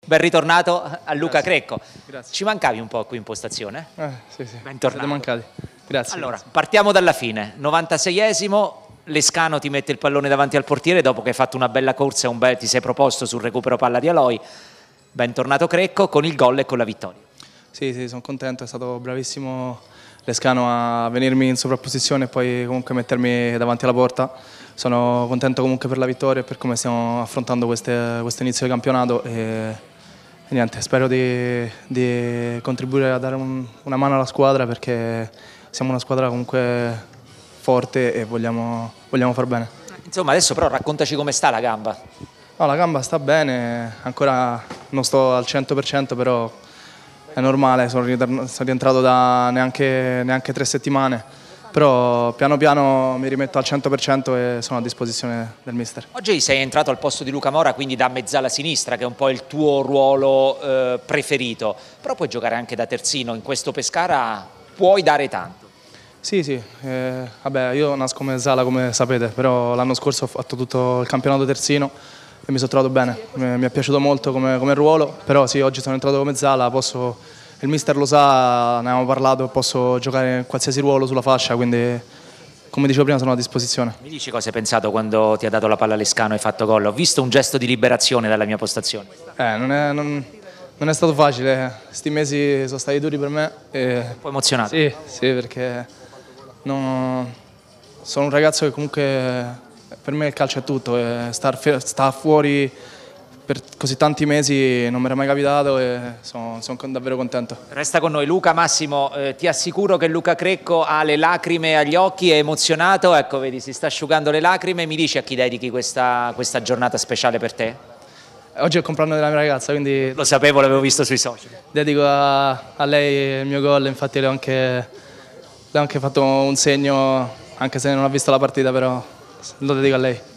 Ben ritornato a Luca Grazie. Crecco. Grazie. Ci mancavi un po' qui in postazione? Sì, sì. Bentornato. Siete mancati. Grazie. Allora, partiamo dalla fine. 96esimo, Lescano ti mette il pallone davanti al portiere dopo che hai fatto una bella corsa e ti sei proposto sul recupero palla di Aloy. Bentornato Crecco con il gol e con la vittoria. Sì, sì, sono contento, è stato bravissimo Lescano a venirmi in sovrapposizione e poi comunque mettermi davanti alla porta. Sono contento comunque per la vittoria e per come stiamo affrontando questo inizio di campionato e niente, spero di contribuire a dare una mano alla squadra perché siamo una squadra comunque forte e vogliamo far bene. Insomma, adesso però raccontaci come sta la gamba. No, la gamba sta bene, ancora non sto al 100%, però è normale, sono rientrato da neanche 3 settimane, però piano piano mi rimetto al 100% e sono a disposizione del mister. Oggi sei entrato al posto di Luca Mora, quindi da mezzala sinistra, che è un po' il tuo ruolo preferito, però puoi giocare anche da terzino, in questo Pescara puoi dare tanto. Sì, sì, vabbè, io nasco mezzala come sapete, però l'anno scorso ho fatto tutto il campionato terzino e mi sono trovato bene, mi è piaciuto molto come ruolo, però sì, oggi sono entrato come mezzala, il mister lo sa, ne abbiamo parlato, posso giocare in qualsiasi ruolo sulla fascia, quindi come dicevo prima sono a disposizione. Mi dici cosa hai pensato quando ti ha dato la palla Lescano e hai fatto gol? Ho visto un gesto di liberazione dalla mia postazione. Non è stato facile, questi mesi sono stati duri per me. Un po' emozionato? Sì, sì, perché sono un ragazzo che comunque per me il calcio è tutto, e sta fuori per così tanti mesi non mi era mai capitato e sono davvero contento. Resta con noi Luca. Massimo, ti assicuro che Luca Crecco ha le lacrime agli occhi, è emozionato, ecco vedi si sta asciugando le lacrime. Mi dici a chi dedichi questa giornata speciale per te? Oggi è il compleanno della mia ragazza, quindi Lo sapevo, l'avevo visto sui social. dedico a lei il mio gol, infatti le ho anche fatto un segno, anche se non ha visto la partita, però lo dedico a lei.